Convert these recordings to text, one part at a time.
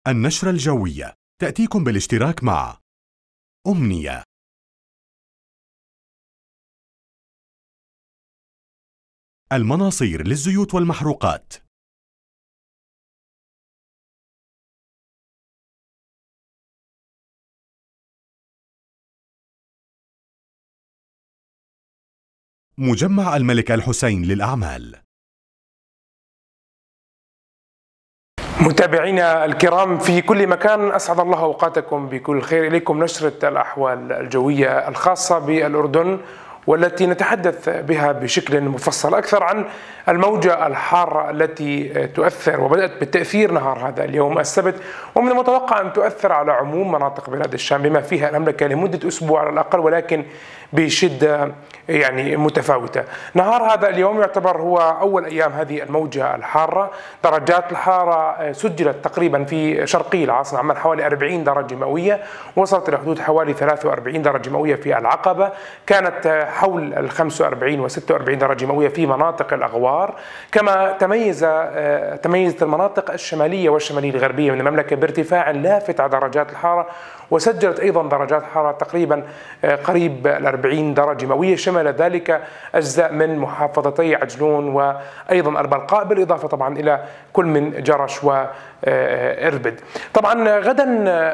النشرة الجوية تأتيكم بالاشتراك مع أمنية. المناصير للزيوت والمحروقات. مجمع الملك الحسين للأعمال. متابعينا الكرام في كل مكان، أسعد الله أوقاتكم بكل خير. إليكم نشرة الأحوال الجوية الخاصة بالأردن، والتي نتحدث بها بشكل مفصل أكثر عن الموجة الحارة التي تؤثر وبدأت بالتأثير نهار هذا اليوم السبت، ومن المتوقع أن تؤثر على عموم مناطق بلاد الشام بما فيها المملكة لمدة أسبوع على الأقل، ولكن بشدة متفاوتة. نهار هذا اليوم يعتبر هو أول أيام هذه الموجة الحارة. درجات الحارة سجلت تقريبا في شرقي العاصمة عمان حوالي 40 درجة مئوية، وصلت إلى حدود حوالي 43 درجة مئوية في العقبة، كانت حول ال 45 و 46 درجة مئوية في مناطق الأغوار. كما تميزت المناطق الشمالية والشمالية الغربية من المملكة بارتفاع لافت على درجات الحارة، وسجلت أيضا درجات حارة تقريبا قريب ال 40 درجة مئوية، شمل ذلك أجزاء من محافظتي عجلون وأيضا البلقاء، بالإضافة طبعا إلى كل من جرش وإربد. طبعا غدا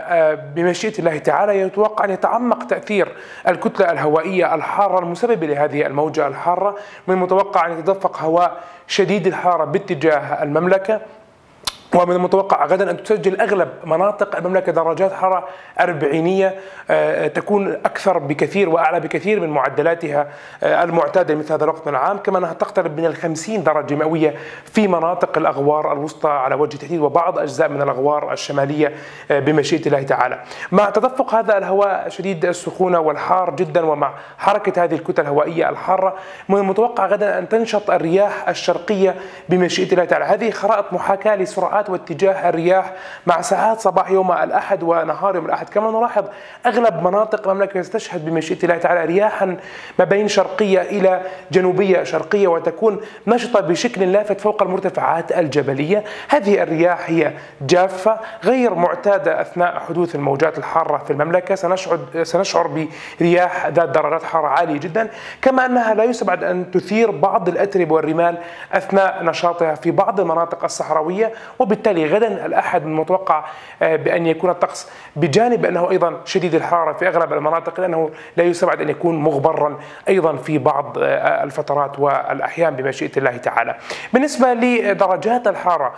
بمشيئة الله تعالى يتوقع أن يتعمق تأثير الكتلة الهوائية الحارة المسببة لهذه الموجة الحارة. من المتوقع أن يتدفق هواء شديد الحرارة باتجاه المملكة، ومن المتوقع غدا أن تسجل أغلب مناطق المملكة درجات حرارة أربعينية تكون أكثر بكثير وأعلى بكثير من معدلاتها المعتادة مثل هذا الوقت من العام، كما أنها تقترب من 50 درجة مئوية في مناطق الأغوار الوسطى على وجه التحديد وبعض أجزاء من الأغوار الشمالية بمشيئة الله تعالى. مع تدفق هذا الهواء شديد السخونة والحار جدا، ومع حركة هذه الكتل الهوائية الحارة، من المتوقع غدا أن تنشط الرياح الشرقية بمشيئة الله تعالى. هذه خرائط محاكاة لسرعات واتجاه الرياح مع ساعات صباح يوم الأحد ونهار يوم الأحد. كما نلاحظ أغلب مناطق المملكة ستشهد بمشيئة الله تعالى رياحا ما بين شرقية إلى جنوبية شرقية، وتكون نشطة بشكل لافت فوق المرتفعات الجبلية. هذه الرياح هي جافة غير معتادة أثناء حدوث الموجات الحارة في المملكة. سنشعر برياح ذات درجات حرارة عالية جدا، كما أنها لا يستبعد أن تثير بعض الأتربة والرمال أثناء نشاطها في بعض المناطق الصحراوية. وبالتالي غدا الأحد من المتوقع بأن يكون الطقس بجانب أنه أيضا شديد الحرارة في أغلب المناطق، لأنه لا يستبعد أن يكون مغبرا أيضا في بعض الفترات والأحيان بمشيئة الله تعالى. بالنسبة لدرجات الحرارة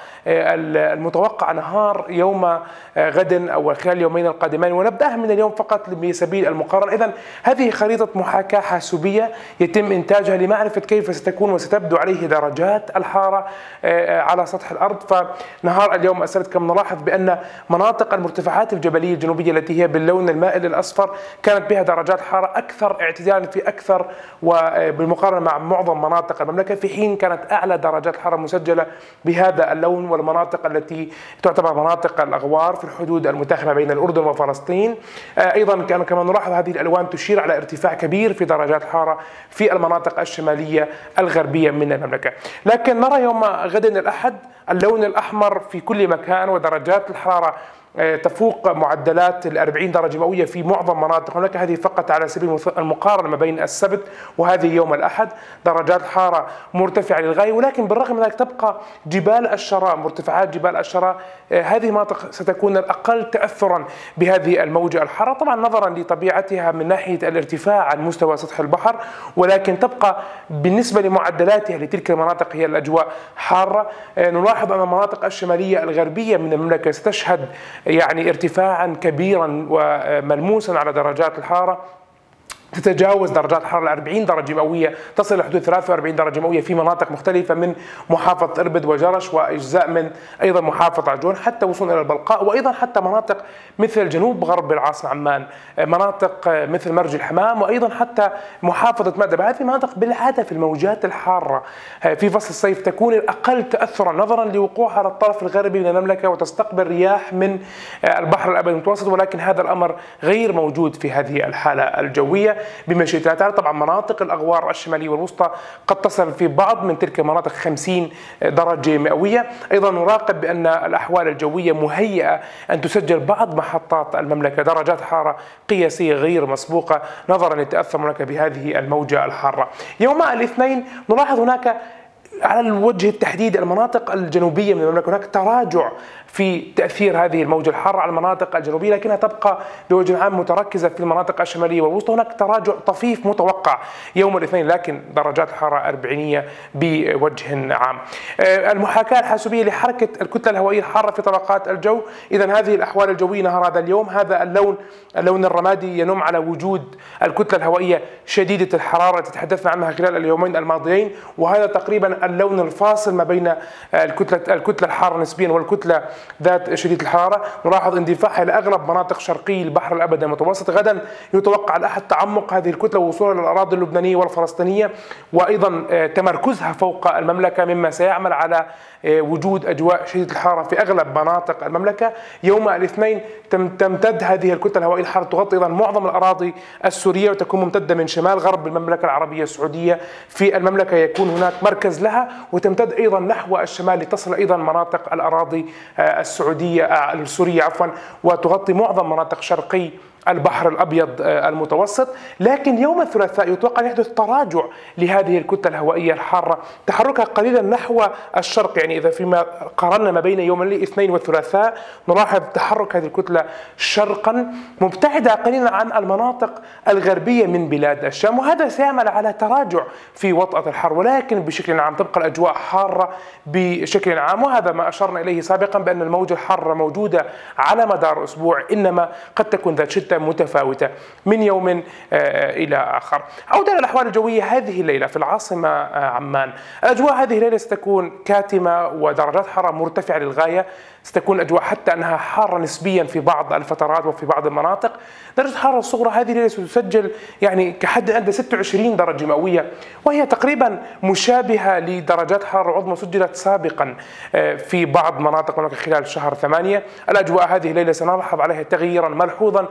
المتوقع نهار يوم غد أو خلال اليومين القادمين، ونبدأها من اليوم فقط بسبيل المقارنة. إذن هذه خريطة محاكاة حاسوبية يتم إنتاجها لمعرفة كيف ستكون وستبدو عليه درجات الحرارة على سطح الأرض. فنهار اليوم السبت كما نلاحظ بأن مناطق المرتفعات الجبلية الجنوبية التي هي باللون المائل الأصفر كانت بها درجات حرارة أكثر اعتدالا في أكثر وبالمقارنة مع معظم مناطق المملكة، في حين كانت أعلى درجات الحرارة مسجلة بهذا اللون والمناطق التي تعتبر مناطق الأغوار في الحدود المتاخمة بين الأردن وفلسطين. أيضا كما نلاحظ هذه الألوان تشير على ارتفاع كبير في درجات الحرارة في المناطق الشمالية الغربية من المملكة. لكن نرى يوم غد الأحد اللون الأحمر في كل مكان، ودرجات الحرارة تفوق معدلات ال 40 درجة مئوية في معظم مناطق المملكة. هذه فقط على سبيل المقارنة ما بين السبت وهذه يوم الأحد. درجات الحرارة مرتفعة للغاية، ولكن بالرغم من ذلك تبقى جبال الشراء، مرتفعات جبال الشراء هذه المناطق ستكون الأقل تأثرا بهذه الموجة الحارة، طبعا نظرا لطبيعتها من ناحية الارتفاع عن مستوى سطح البحر، ولكن تبقى بالنسبة لمعدلاتها لتلك المناطق هي الأجواء حارة. نلاحظ أن المناطق الشمالية الغربية من المملكة ستشهد ارتفاعا كبيرا وملموسا على درجات الحرارة، تتجاوز درجات الحرارة 40 درجة مئوية، تصل إلى حدود 43 درجة مئوية في مناطق مختلفة من محافظة إربد وجرش وأجزاء من أيضا محافظة عجلون، حتى وصولا إلى البلقاء، وأيضا حتى مناطق مثل جنوب غرب العاصمة عمان، مناطق مثل مرج الحمام، وأيضا حتى محافظة مأدب. هذه المناطق بالعادة في الموجات الحارة في فصل الصيف تكون الأقل تأثرا نظرا لوقوعها على الطرف الغربي من المملكة وتستقبل رياح من البحر الأبيض المتوسط، ولكن هذا الأمر غير موجود في هذه الحالة الجوية. بمشيئة الله تعالى. طبعا مناطق الأغوار الشمالية والوسطى قد تصل في بعض من تلك المناطق 50 درجة مئوية. أيضا نراقب بأن الأحوال الجوية مهيئة أن تسجل بعض محطات المملكة درجات حرارة قياسية غير مسبوقة نظرا لتأثر المملكة بهذه الموجة الحارة. يوم الاثنين نلاحظ هناك على الوجه التحديدي المناطق الجنوبية من المملكة هناك تراجع في تأثير هذه الموجة الحارة على المناطق الجنوبية، لكنها تبقى بوجه عام متركزة في المناطق الشمالية والوسطى. هناك تراجع طفيف متوقع يوم الاثنين، لكن درجات الحرارة 40 بوجه عام. المحاكاة الحاسوبية لحركة الكتلة الهوائية الحارة في طبقات الجو، إذا هذه الأحوال الجوية نهار هذا اليوم، هذا اللون الرمادي ينم على وجود الكتلة الهوائية شديدة الحرارة التي تحدثنا عنها خلال اليومين الماضيين، وهذا تقريبا اللون الفاصل ما بين الكتلة الحارة نسبيا والكتلة ذات شديدة الحرارة. نلاحظ اندفاعها إلى أغلب مناطق شرقي البحر الأبيض المتوسط. غدا يتوقع الأحد تعمق هذه الكتلة ووصولها للأراضي اللبنانية والفلسطينية، وأيضا تمركزها فوق المملكة، مما سيعمل على وجود أجواء شديدة الحرارة في أغلب مناطق المملكة. يوم الاثنين تمتد هذه الكتلة الهوائية الحارة تغطي أيضا معظم الأراضي السورية، وتكون ممتدة من شمال غرب المملكة العربية السعودية في المملكة يكون هناك مركز لها، وتمتد أيضا نحو الشمال لتصل أيضا مناطق الأراضي السورية وتغطي معظم مناطق شرقي البحر الأبيض المتوسط. لكن يوم الثلاثاء يتوقع أن يحدث تراجع لهذه الكتلة الهوائية الحارة، تحركها قليلا نحو الشرق. يعني إذا فيما قارنا ما بين يوم الاثنين والثلاثاء نلاحظ تحرك هذه الكتلة شرقا مبتعدة قليلا عن المناطق الغربية من بلاد الشام، وهذا سيعمل على تراجع في وطأة الحر، ولكن بشكل عام تبقى الأجواء حارة بشكل عام. وهذا ما أشرنا إليه سابقا بأن الموجة الحارة موجودة على مدار أسبوع، إنما قد تكون ذات شدة متفاوتة من يوم إلى آخر. عودة إلى الأحوال الجوية هذه الليلة في العاصمة عمان، الأجواء هذه الليلة ستكون كاتمة ودرجات حرارة مرتفعة للغاية، ستكون أجواء حتى أنها حارة نسبيا في بعض الفترات وفي بعض المناطق. درجة الحرارة الصغرى هذه الليلة ستسجل يعني كحد أدنى 26 درجة مئوية، وهي تقريبا مشابهة لدرجات حرارة عظمى سجلت سابقا في بعض مناطق المملكة خلال شهر 8. الأجواء هذه الليلة سنلاحظ عليها تغييرا ملحوظا،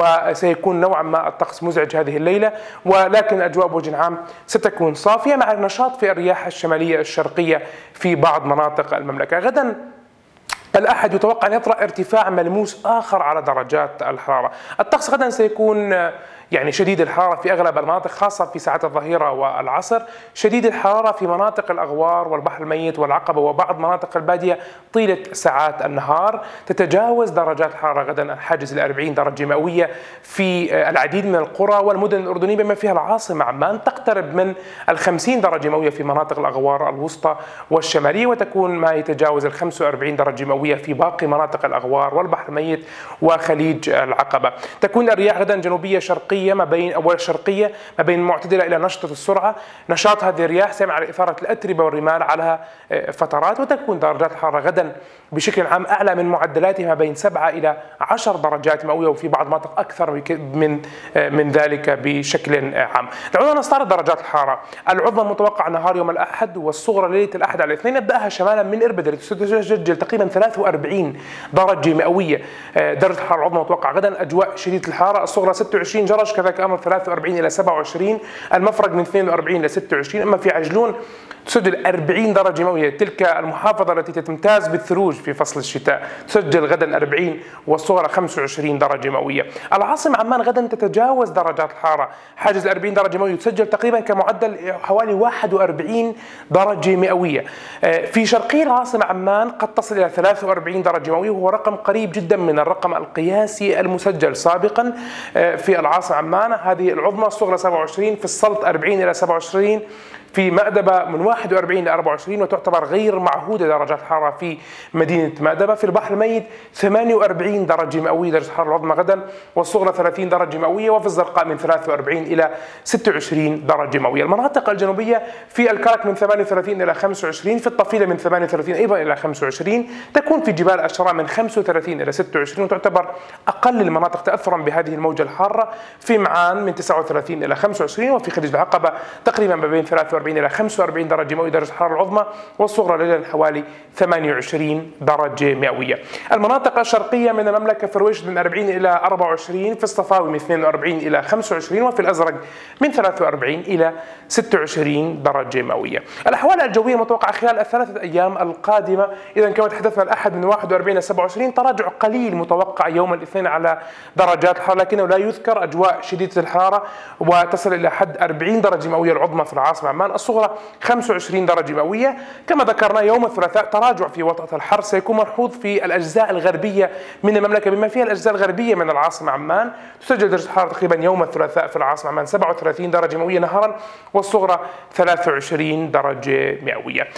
وسيكون نوعا ما الطقس مزعج هذه الليلة، ولكن الأجواء بوجه عام ستكون صافية مع النشاط في الرياح الشمالية الشرقية في بعض مناطق المملكة. غدا الأحد يتوقع أن يطرأ ارتفاع ملموس آخر على درجات الحرارة. الطقس غدا سيكون يعني شديد الحرارة في أغلب المناطق، خاصة في ساعات الظهيرة والعصر، شديد الحرارة في مناطق الأغوار والبحر الميت والعقبة وبعض مناطق البادية طيلة ساعات النهار. تتجاوز درجات الحرارة غدا حاجز 40 درجة مئوية في العديد من القرى والمدن الأردنية بما فيها العاصمة عمان، تقترب من 50 درجة مئوية في مناطق الأغوار الوسطى والشمالية، وتكون ما يتجاوز 45 درجة مئوية في باقي مناطق الأغوار والبحر الميت وخليج العقبة. تكون الرياح غدا جنوبية شرقية شرقية ما بين معتدلة إلى نشطة السرعة. نشاط هذه الرياح سيعمل على إثارة الأتربة والرمال على فترات، وتكون درجات الحرارة غدا بشكل عام أعلى من معدلاتها ما بين 7 إلى 10 درجات مئوية، وفي بعض المناطق أكثر من ذلك بشكل عام. دعونا نستعرض درجات الحرارة. العظمى متوقع نهار يوم الأحد والصغرى ليلة الأحد على الاثنين. نبدأها شمالا من إربد التي ستسجل تقريبا 43 درجة مئوية. درجة الحرارة العظمى متوقع غدا أجواء شديدة الحرارة، الصغرى 26 جرش، كذلك أمر 43 إلى 27، المفرق من 42 إلى 26. أما في عجلون تسجل 40 درجة مئوية، تلك المحافظة التي تمتاز بالثلوج في فصل الشتاء، تسجل غدا 40 والصغرى 25 درجة مئوية. العاصمة عمان غدا تتجاوز درجات الحرارة حاجز 40 درجة مئوية، تسجل تقريبا كمعدل حوالي 41 درجة مئوية. في شرقي العاصمة عمان قد تصل إلى 43 درجة مئوية، وهو رقم قريب جدا من الرقم القياسي المسجل سابقا في العاصمة عمان. هذه العظمى، الصغرى 27، في السلط 40 إلى 27، في مأدبة من 41 إلى 24، وتعتبر غير معهودة درجات الحرارة في مدينة مأدبة. في البحر الميت 48 درجة مئوية درجة الحرارة العظمى غدا، والصغرى 30 درجة مئوية، وفي الزرقاء من 43 إلى 26 درجة مئوية. المناطق الجنوبية في الكرك من 38 إلى 25، في الطفيلة من 38 أيضا إلى 25، تكون في جبال الشراء من 35 إلى 26، وتعتبر أقل المناطق تأثرا بهذه الموجة الحارة. في معان من 39 إلى 25، وفي خليج العقبة تقريبا ما بين 43 41 إلى 45 درجة مئوية درجة الحرارة العظمى، والصغرى ليلا حوالي 28 درجة مئوية. المناطق الشرقية من المملكة في الرويشد من 40 إلى 24، في الصفاوي من 42 إلى 25، وفي الأزرق من 43 إلى 26 درجة مئوية. الأحوال الجوية المتوقعة خلال الثلاثة أيام القادمة، إذا كما تحدثنا الأحد من 41 إلى 27، تراجع قليل متوقع يوم الاثنين على درجات الحرارة، لكنه لا يذكر أجواء شديدة الحرارة وتصل إلى حد 40 درجة مئوية العظمى في العاصمة عمان، الصغرى 25 درجة مئوية. كما ذكرنا يوم الثلاثاء تراجع في وطأة الحر سيكون ملحوظ في الأجزاء الغربية من المملكة، بما فيها الأجزاء الغربية من العاصمة عمان. تسجل درجة الحرارة تقريبا يوم الثلاثاء في العاصمة عمان 37 درجة مئوية نهارا، والصغرى 23 درجة مئوية.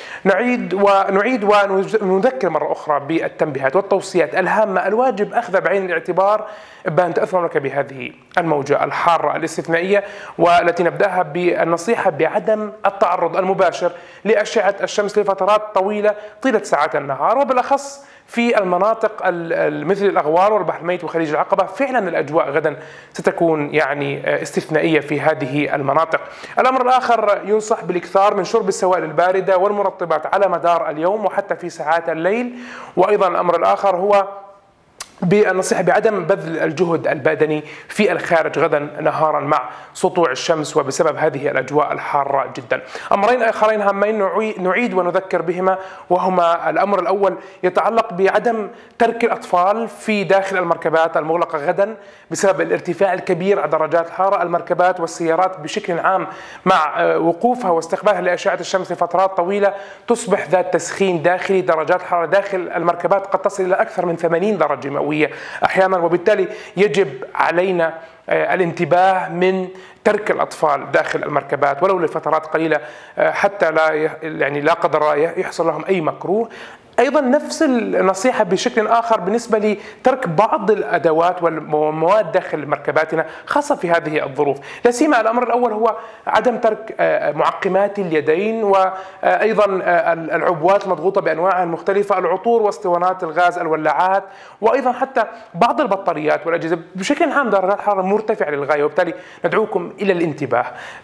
نعيد ونذكر مرة أخرى بالتنبيهات والتوصيات الهامة الواجب أخذها بعين الاعتبار بأن تأثر المملكة بهذه الموجة الحارة الاستثنائية، والتي نبدأها بالنصيحة بعدم التعرض المباشر لأشعة الشمس لفترات طويلة طيلة ساعات النهار، وبالأخص في المناطق مثل الأغوار والبحر الميت وخليج العقبة. فعلا الأجواء غدا ستكون يعني استثنائية في هذه المناطق. الأمر الآخر ينصح بالإكثار من شرب السوائل الباردة والمرطبات على مدار اليوم وحتى في ساعات الليل. وأيضا الأمر الآخر هو بالنصيحة بعدم بذل الجهد البدني في الخارج غدا نهارا مع سطوع الشمس وبسبب هذه الأجواء الحارة جدا. أمرين آخرين هامين نعيد ونذكر بهما، وهما الأمر الأول يتعلق بعدم ترك الأطفال في داخل المركبات المغلقة غدا بسبب الارتفاع الكبير على درجات الحرارة. المركبات والسيارات بشكل عام مع وقوفها واستقبالها لأشعة الشمس لفترات طويلة تصبح ذات تسخين داخلي. درجات الحرارة داخل المركبات قد تصل إلى أكثر من 80 درجة مئوية أحيانا، وبالتالي يجب علينا الانتباه من ترك الأطفال داخل المركبات ولو لفترات قليلة حتى لا قدر الله يحصل لهم أي مكروه. أيضا نفس النصيحة بشكل آخر بالنسبة لترك بعض الأدوات والمواد داخل مركباتنا خاصة في هذه الظروف. لا سيما الأمر الأول هو عدم ترك معقمات اليدين، وأيضا العبوات المضغوطة بأنواعها المختلفة، العطور واسطوانات الغاز، الولاعات، وأيضا حتى بعض البطاريات والأجهزة. بشكل عام درجات الحرارة مرتفعة للغاية، وبالتالي ندعوكم إلى الانتباه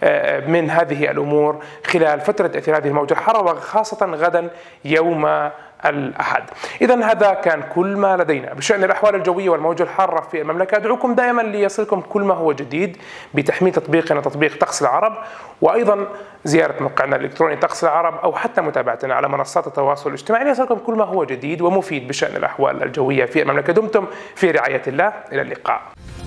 من هذه الأمور خلال فترة تأثير هذه الموجة الحارة، وخاصة غدا يوم الأحد. إذن هذا كان كل ما لدينا بشأن الأحوال الجوية والموجة الحارة في المملكة. أدعوكم دائما ليصلكم كل ما هو جديد بتحميل تطبيقنا تطبيق طقس العرب، وأيضا زيارة موقعنا الإلكتروني طقس العرب، أو حتى متابعتنا على منصات التواصل الاجتماعي ليصلكم كل ما هو جديد ومفيد بشأن الأحوال الجوية في المملكة. دمتم في رعاية الله، إلى اللقاء.